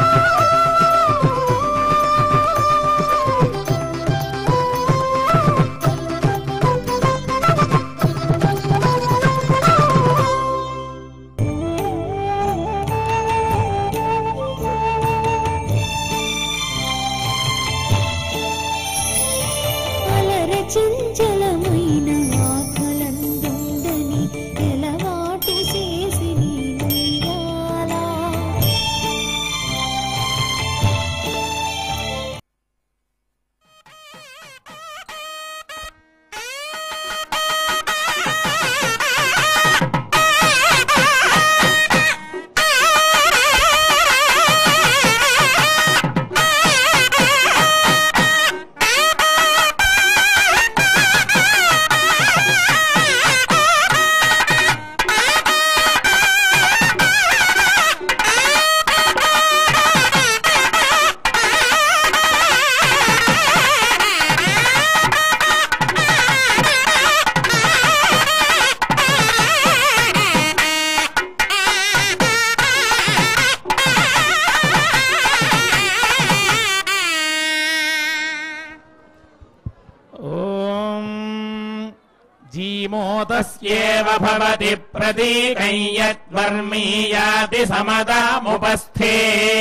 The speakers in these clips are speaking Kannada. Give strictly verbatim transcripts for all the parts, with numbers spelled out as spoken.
जीमोतस्येव भवति प्रतीकं यद्वर्मीयाति समदामुपस्थे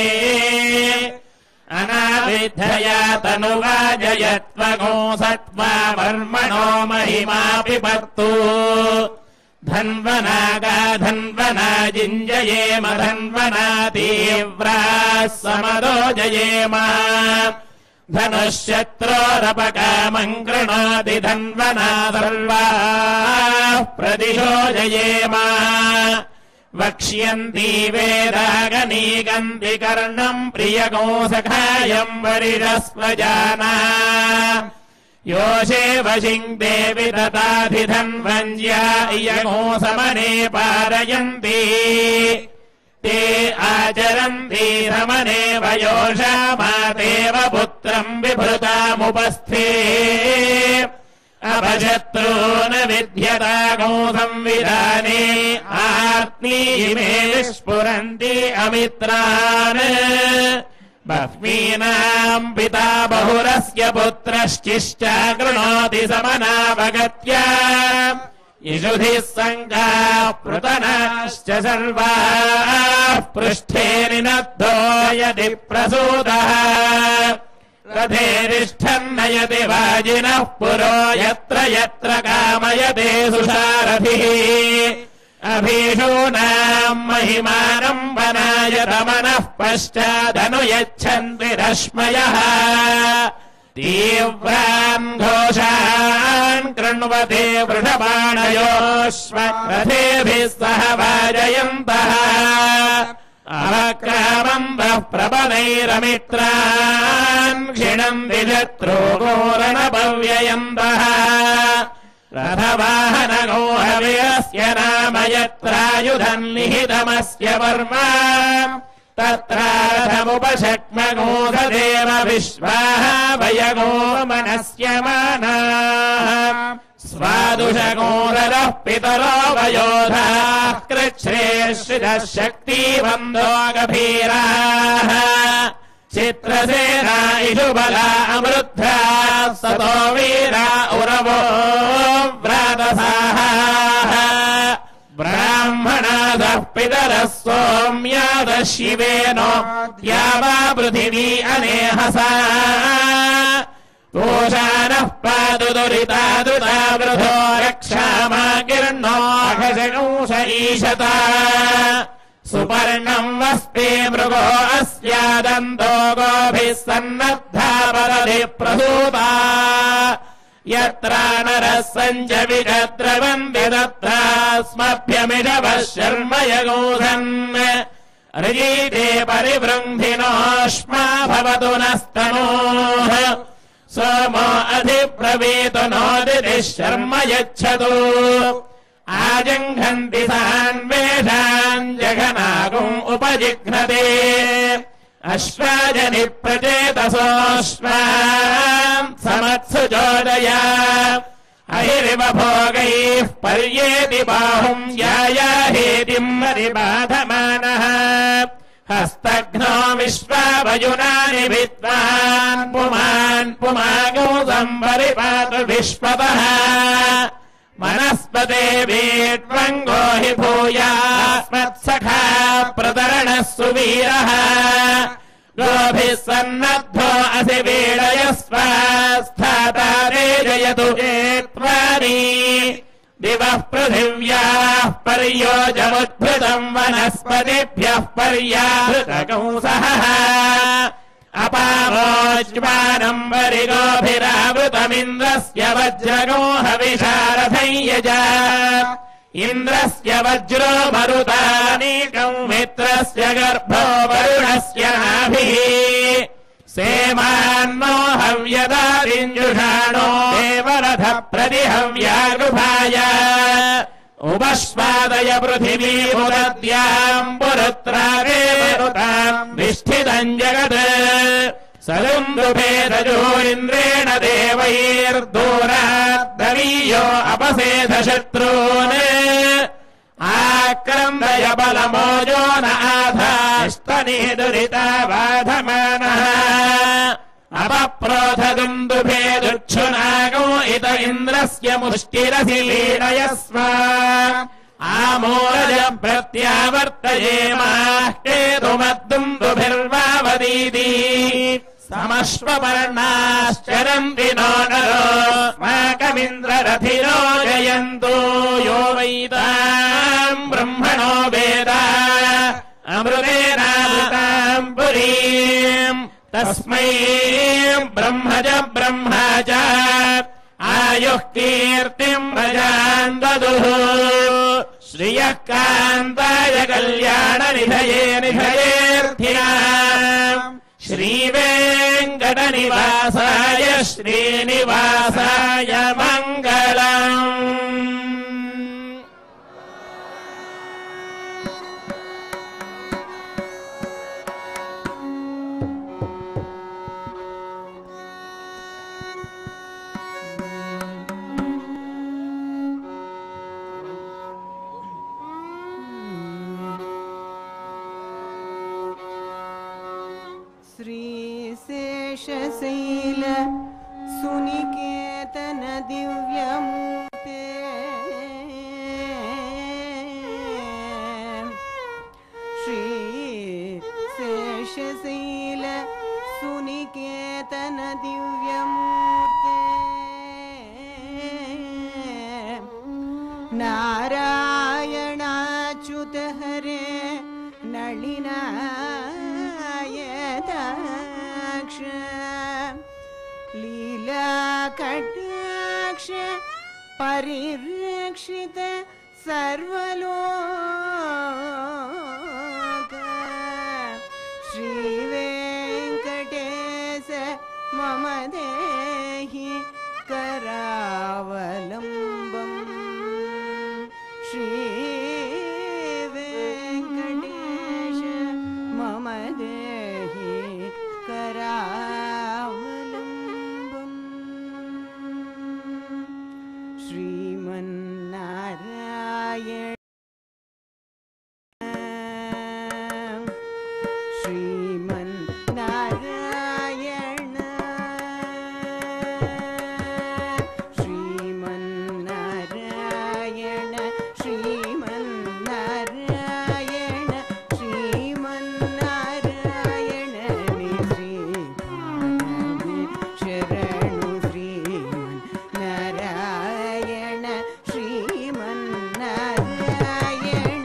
अनाविद्धया तनुवाजयत्वगो सत्त्वा वर्मणो महिमापि पत्तु धन्वनागा धन्वना जिञ्जयेम धन्वना तीव्राः समदो जयेम धनुश्शत्रोरपकामं कृणोति धन्वना सर्वाः प्रदिशो जयेम वक्ष्यन्ति वेदागनीगन्ति कर्णम् प्रियगो सखायम् वरिरस्वजाना योषे वशिम् देवि तथाधिधन्वञ्ज्या इयगो समने पारयन्ति ते आचरन्ति रमणे वयोषा मातेव पुत्रम् विभृतामुपस्थे अपशत्रून् विद्यतागो संविधाने आत्मीमे स्फुरन्ति अमित्रान् बह्वीनाम् पिता बहुरस्य पुत्रश्चिश्चा कृणोति समनावगत्या यजुधिः सङ्गाः पृतनाश्च सर्वाः पृष्ठे निनद्धो यदि प्रसूतः रथेरिष्ठम् नयति वाजिनः पुरो यत्र यत्र कामयते सुसारथिः अभीषूणाम् महिमानम् वनाय रमणः पश्चादनुयच्छन्ति रश्मयः तीव्रान् घोषान् कृण्वते वृषभाणयोऽश्वरथेभिः सह वाजयन्तः अवक्रामन्तः प्रबलैरमित्रान् क्षिणन्ति शत्रूगोरणभव्ययन्तः रथवाहनगो हव्यस्य नाम यत्रायुधम् निहितमस्य वर्मा तत्राथमुपशक्मगोधदेव विश्वाः वयगो मनस्य मानाः स्वादुषगोरः पितरो वयोधाः कृच्छ्रेश्रितः शक्तिबन्धो गभीराः चित्रसेना इषुबला अमृद्धा सतो वीरा उरवो व्रातसाः ब्राह्मणादः पितरः सोम्यादः शिवेनो द्यावा पृथिवी अनेहसा दोषानः पातु दुरितादुता वृथो रक्षामाकीर्णो अघशंस ईशता सुपर्णम् वस्ते मृगो अस्यादन्तो गोभिः सन्नद्धा परधि प्रसूता यत्रा नरः सञ्च विचद्रवन्ति तत्रास्मभ्यमिषवः शर्म यगोधन् ऋजीते परिवृङ्धिनोष्मा भवतु नस्तनोः सोमो अधिब्रवीतु नोदितिः शर्म यच्छतु आजङ्घन्ति सान्वेषान् जघनागुम् उपजिघ्नते अश्वाजनि प्रचेतसोऽश्वान् समत्सु चोदया अहिरिव भोगैः पर्येति बाहुम् यायाहेतिम् मरिबाधमानः हस्तघ्नो विश्वावयुनानि विद्वान् पुमान् पुमागो संपरिपातु विश्वतः मनस्पते वीट्वङ्गो हि भूयास्मत्सखा प्रतरणः सुवीरः गोभिः सन्नद्धो असि वीडयस्व स्थाता रेजयतु चेत्वारि दिवः पृथिव्याः पर्योजमुद्भृतम् वनस्पतिभ्यः पर्याहृतकंसः अपामोज्वानम् वरिगोभिरावृतमिन्द्रस्य वज्रगो हविषारथं यज इन्द्रस्य वज्रो मरुतानीकम् मित्रस्य गर्भो वरुणस्य नाभिः सेवान्नो हव्यदारिञ्जुषाणो देवरथ प्रतिहव्यागुभाय उपश्वादय पृथिवी पुरद्याम् पुरुत्रावेवरुताम् विष्ठितम् जगत् सरुन्दुभेदजो इन्द्रेण देवैर्दूराद्दवीयो अपसेध शत्रून् आक्रन्दय बलमोजो न आधास्तने दुरिता बाधमानः अपप्रोधदुन्दुभे दुच्छुनागो इत इन्द्रस्य मुष्टिरसि लीडयस्व आमोरज प्रत्यावर्तयेमाः केतुमद्दुन्दुभिर्वावदीति समश्वपर्णाश्चरन्ति नो नरो स्माकमिन्द्ररथिरो जयन्तु यो वैताम् ब्रह्मणो वेद अमृतेनामृताम् पुरीम् तस्मै ब्रह्म च ब्रह्मा च आयुः कीर्तिम् प्रजाम् ददुः श्रियः कान्ताय कल्याणनिधये निधयेऽर्थिनाम् श्रीवेङ्कटनिवासाय श्रीनिवासाय मङ्गलम् श्रीशेषशैल सुनिकेतन दिव्यमूर्ते श्रीशेषशैल सुनिकेतन दिव्यमूर्ते नारायणाच्युत हरे नलिना लीला कटाक्ष परिरक्षित सर्वलोक श्री वेंकटेश मम देहि करावलंबम् श्री वेंकटेश मम देहि करावलंबम् श्रीमन्नारायण श्रीमन्नारायण श्रीमन्नारायण श्रीमन्नारायण श्रीमन्नारायण मे श्रीपादे शरणु श्रीमन्नारायण श्रीमन्नारायण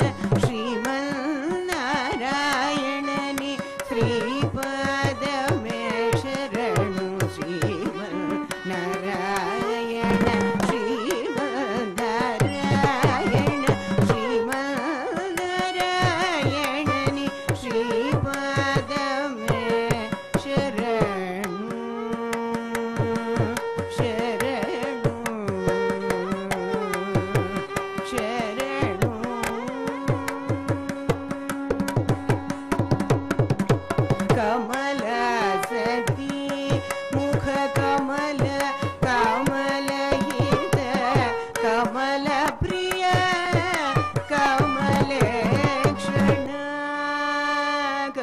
श्रीमन्नारायण नि श्रीपादमे शरणु श्रीमन्नारायण श्रीमन्नारायण श्रीमन्नारायण नि श्रीपादमे शरणु शरणु शरणु कमल सती मुख कमल कमल हित कमल प्रिय कमल क्षण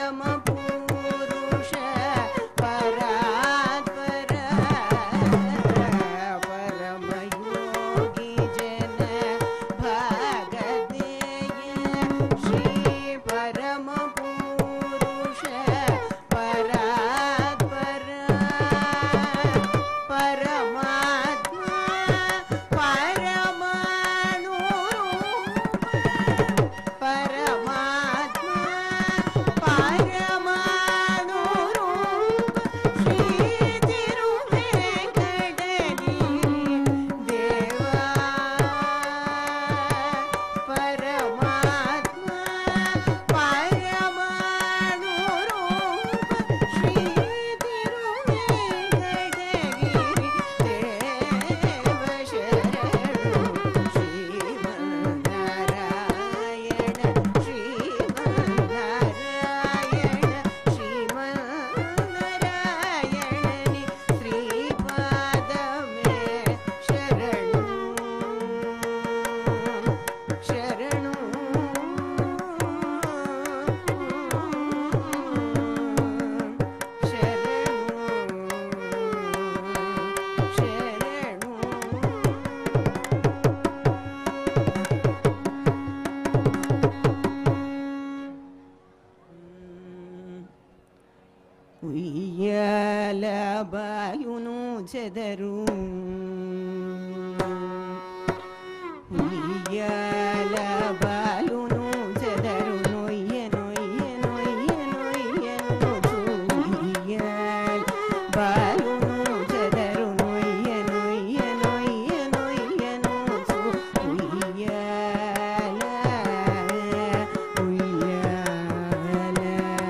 ఉయ్యాల బాలును చెదరు ఉయ్యాల బాలును చెదరు నొయ్య నొయ్య నొయ్య నొయ్యను ఉయ్యాల బాలును చెదరు నొయ్య నొయ్య నొయ్య నొయ్యను ఉయ్యాల ఉయ్యాల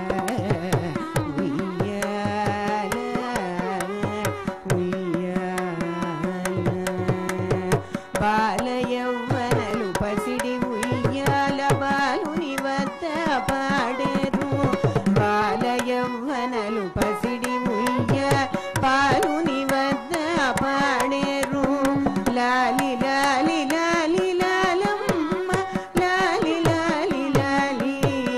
బాలయవ్వనలు పసిడి ఉయ్యాల బాలుని వద్ద పాడేరు బాలయవ్వనలు పసిడి ఉయ్యాల బాలుని వద్ద పాడేరు లాలి లాలి లాలి లాలమ్మ లాలి లాలి లాలి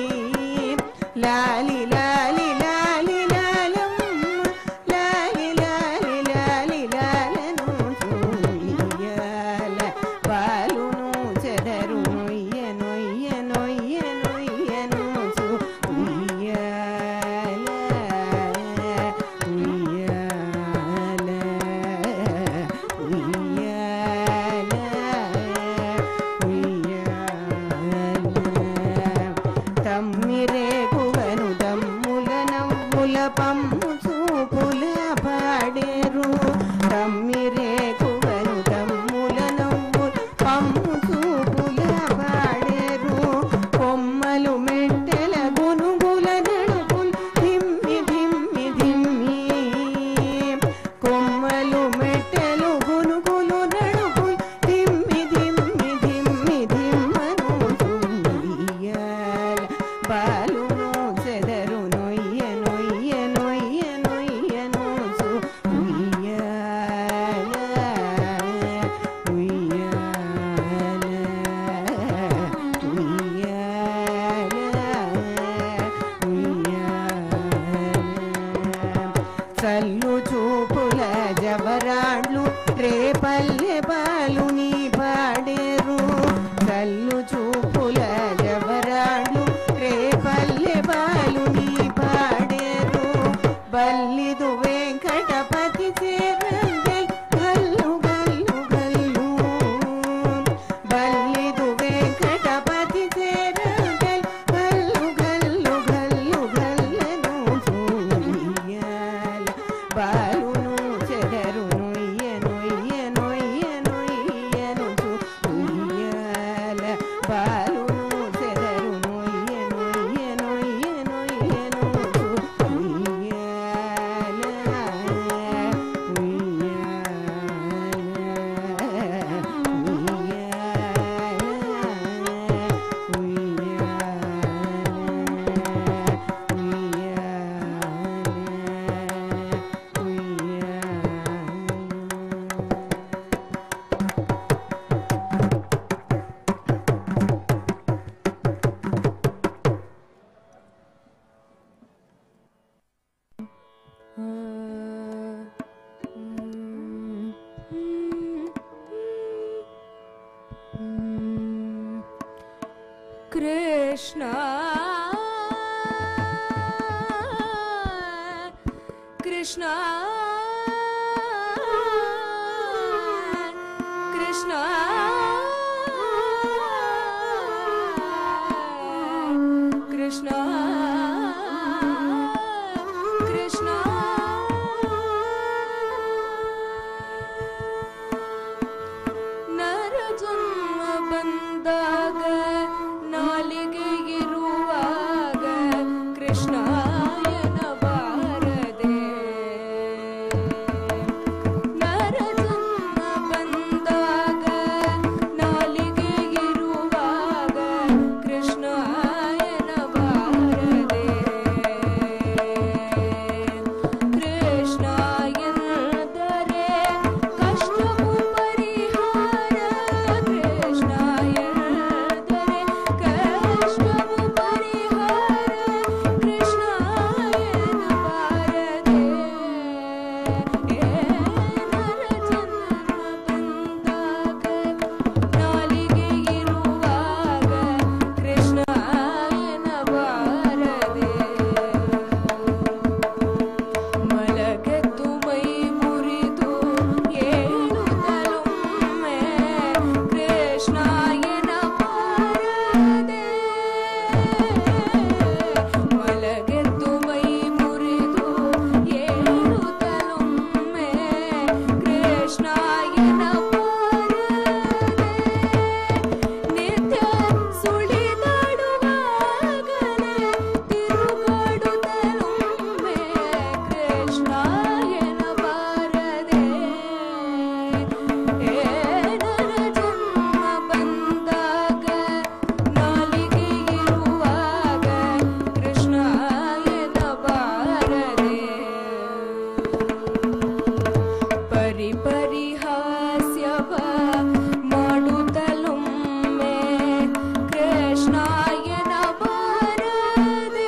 లాలి లాలి లాలి లాలమ్మ లాలి లాలి లాలి లాలను ఉయ్యాల బాలును చెదరు నొయ్య నొయ్య నొయ్య నొయ్యను ఉయ్యాల ఉయ్యాల ఉయ్యాల ఉయ్యాల తమ్మిరేకువను దమ్ముల నవ్వుల పమ్ము చూపుల పాడేరు తమ్మిరేకువను దమ్ముల నవ్వుల పమ్ము చూపుల పాడేరు కొమ్మలు మెట్టెల గునుగుల నడుపులు ధిమ్మి ధిమ్మి ధిమ్మి కొమ్మలు మెట్టెలు గునుగులు నడుపులు ధిమ్మి ధిమ్మి ధిమ్మి ధిమ్మను ఉయ్యాల బాలును చెదరు నొయ్య నొయ్య నొయ్య నొయ్యను ఉయ్యాల ఉయ్యాల ఉయ్యాల ఉయ్యాల చల్లు చూపుల జవరాళ్ళు రేపల్లె బాలుని పాడేరు చల్లు చూపుల జవరాళ్ళు రేపల్లె బాలుని పాడేరు బల్లిదు వెంకటపతి చేరంగల్ గల్లు గల్లు గల్లు బల్లిదు వెంకటపతి చేరంగల్ గల్లు గల్లు గల్లు గల్లను ఉయ్యాల Krishna Krishna Krishna Krishna Krishna ನರಜನ್ಮ ಬಂದಾಗ ನಾಲಿಗೆ ಇರುವಾಗ ಕೃಷ್ಣಾಯನ ಬಾರದೆ ನರಜನ್ಮ ಬಂದಾಗ ನಾಲಿಗೆ ಇರುವಾಗ ಕೃಷ್ಣಾಯನ ಬಾರದೆ ಕೃಷ್ಣ ಎಂದರೆ ಕಷ್ಟವು ಪರಿಹಾರ ಕೃಷ್ಣ ಎಂದರೆ ಕಷ್ಟವು ಪರಿಹಾರ ಕೃಷ್ಣಾಯನ ಬಾರದೆ ನರಜನ್ಮ ಬಂದಾಗ ನಾಲಿಗೆ ಇರುವಾಗ ಕೃಷ್ಣಾಯನ ಬಾರದೆ ಮಲಗೆದ್ದು ಮೈ ಮುರಿದು ಏಳುತ್ತಲೊಮ್ಮೆ ಕೃಷ್ಣಾಯನ ಬಾರದೆ ಮಲಗೆದ್ದು ಮೈ ಮುರಿದು ಏಳುತ್ತಲೊಮ್ಮೆ ಕೃಷ್ಣಾಯನ ಬಾರದೆ ನಿತ್ಯ ಸುಳಿದಾಡುವಾಗಲೇ ತಿರುಗಾಡುತ್ತಲೊಮ್ಮೆ ಕೃಷ್ಣಾಯನ ಬಾರದೆ ನರಜನ್ಮ ಬಂದಾಗ ನಾಲಿಗೆ ಇರುವಾಗ ಕೃಷ್ಣಾಯನ ಬಾರದೆ ಪರಿ ಪರಿಹಾಸ್ಯವ ಮಾಡುತ್ತಲೊಮ್ಮೆ ಕೃಷ್ಣಾಯನ ಬಾರದೆ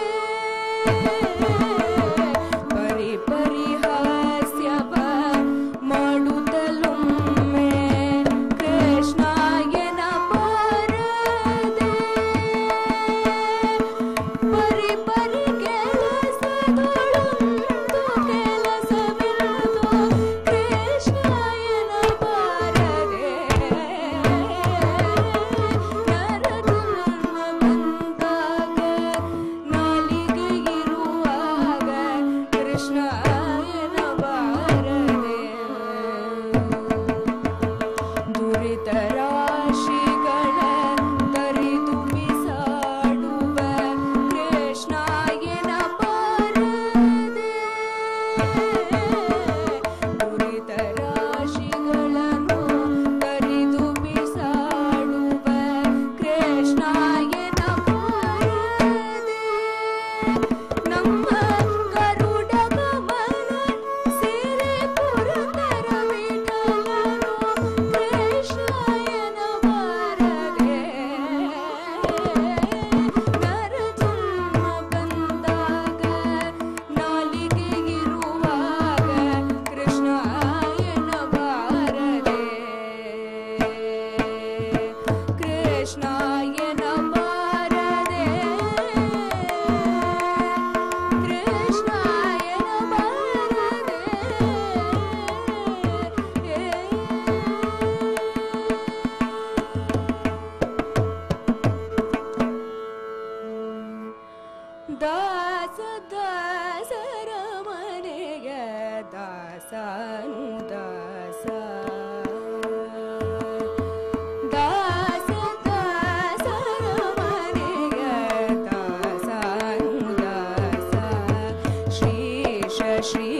ಪರಿ ಪರಿಹಾಸ್ಯವ ಮಾಡುತ್ತಲೊಮ್ಮೆ ಕೃಷ್ಣಾಯನ ಬಾರದೆ ಪರಿ ಪರಿ ಕೆಲಸದೊಳೊಂದು ಕೆಲಸವಿರುವುದು ಕೃಷ್ಣಾಯನ ಬಾರದೆ ನರಜನ್ಮ ಬಂದಾಗ ನಾಲಿಗೆ ಇರುವಾಗ ಕೃಷ್ಣಾಯನ ಬಾರದೆ ದುರಿತ ರಾಶಿಗಳ ತರಿದು ಬಿಸಾಡುವ ಕೃಷ್ಣಾಯನ ಬಾರದೆ ದುರಿತ ರಾಶಿಗಳನ್ನು ತರಿದು ಬಿಸಾಡುವ ಕೃಷ್ಣಾಯನ ಬಾರದೆ ನಮ್ಮ ಗರುಡ ಗಮನ ಸೇರೆ ಪುರಂದರ ವಿಠಲನು ಕೃಷ್ಣಾಯನ ಬಾರದೆ ನರಜನ್ಮ ಬಂದಾಗ ನಾಲಿಗೆ ಇರುವಾಗ ಕೃಷ್ಣಾಯನ ಬಾರದೆ ಕೃಷ್ಣಾಯನ ಬಾರದೆ ಕೃಷ್ಣಾಯನ ಬಾರದೆ ದಾಸ ದಾಸರ ಮನೆಯ ದಾಸನು ದಾಸ ದಾಸ ದಾಸರ ಮನೆಯ ದಾಸನು ದಾಸ ಶ್ರೀಶ ಶ್ರೀ